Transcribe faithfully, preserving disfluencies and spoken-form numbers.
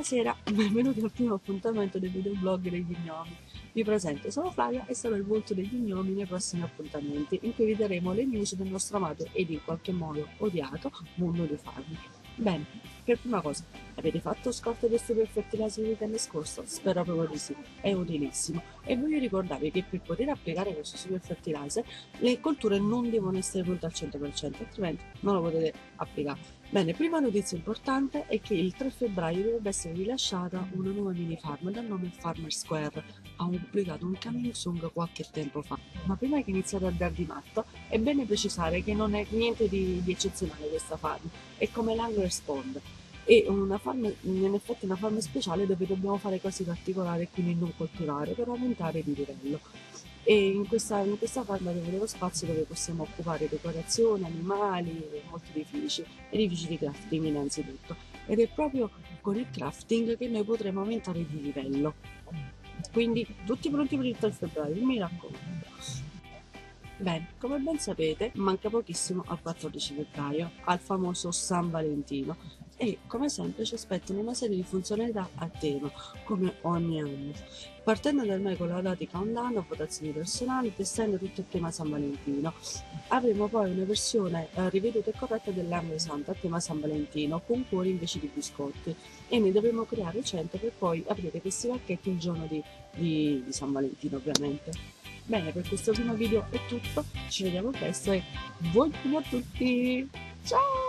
Buonasera, benvenuti al primo appuntamento del videoblog degli gnomi. Vi presento, sono Flavia e sarò il volto degli gnomi nei prossimi appuntamenti, in cui vi daremo le news del nostro amato ed in qualche modo odiato mondo dei farmi. Bene, per prima cosa, avete fatto scorte del super fertilizer il weekend scorso? Spero proprio di sì, è utilissimo. E voglio ricordarvi che per poter applicare questo super fertilizer le colture non devono essere pronte al cento per cento, altrimenti non lo potete applicare. Bene, prima notizia importante è che il tre febbraio dovrebbe essere rilasciata una nuova mini farm dal nome Farmer Square. Hanno pubblicato un coming soon qualche tempo fa. Ma prima che iniziate a dar di matto, è bene precisare che non è niente di, di eccezionale questa farm, è come l'Anglers Pond. È una farm, in effetti una farm speciale dove dobbiamo fare cose particolari e quindi non coltivare per aumentare di livello. E in questa, in questa farm abbiamo dello spazio dove possiamo occupare decorazioni, animali, molti edifici, edifici di crafting innanzitutto. Ed è proprio con il crafting che noi potremo aumentare di livello. Quindi tutti pronti per il tre febbraio, mi raccomando. Bene, come ben sapete, manca pochissimo al quattordici febbraio, al famoso San Valentino, e come sempre ci aspettano una serie di funzionalità a tema, come ogni anno. Partendo da ormai con la data di countdown, votazioni personali, testando tutto il tema San Valentino. Avremo poi una versione eh, riveduta e corretta dell'Anno Santo a tema San Valentino, con cuori invece di biscotti, e ne dovremo creare cento per poi aprire questi pacchetti il giorno di, di, di San Valentino, ovviamente. Bene, per questo primo video è tutto, ci vediamo presto e buon giorno a tutti! Ciao!